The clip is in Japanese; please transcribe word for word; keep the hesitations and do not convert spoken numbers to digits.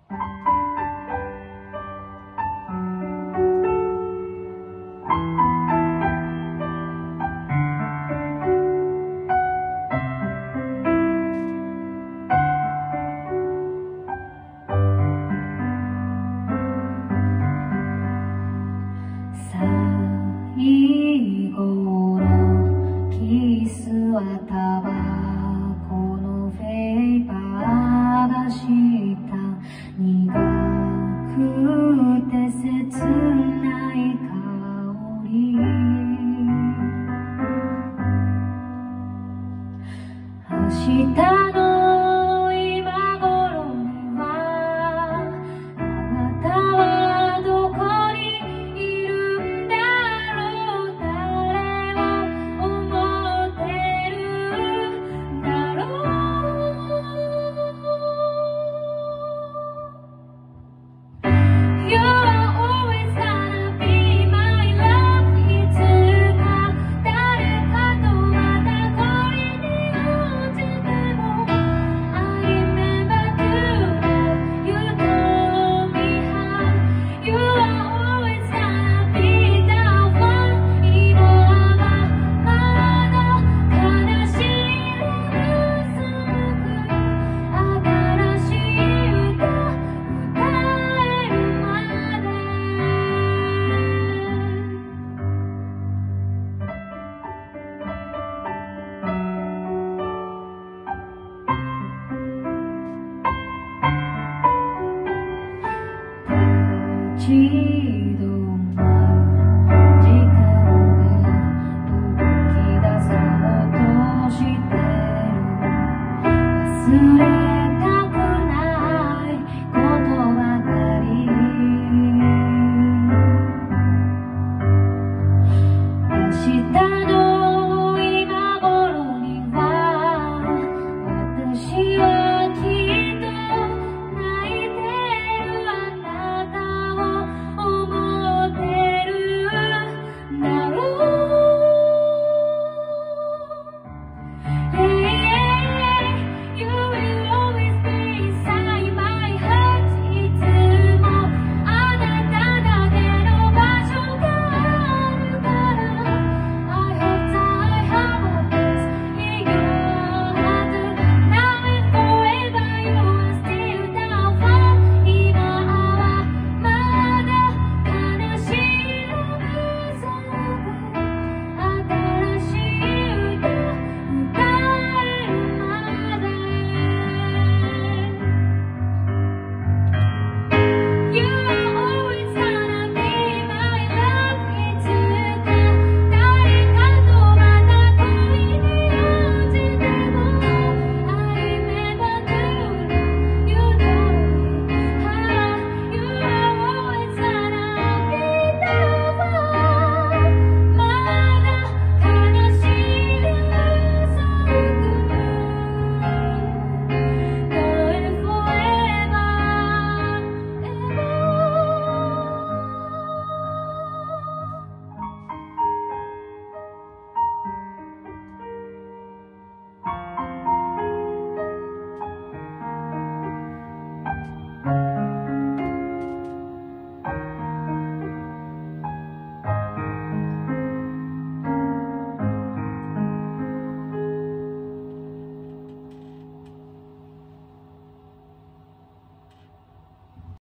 最後のキスはタバコのフェイバーがした苦くて切ない香り明日の今頃にはあなたはどこにいるんだろう誰を思ってるんだろう You're always gonna be my love いつか誰かとまた恋に落ちても I remember to you told me how You are always gonna be the one 今はまだ悲しいのが寒く新しい歌歌えるまで立ち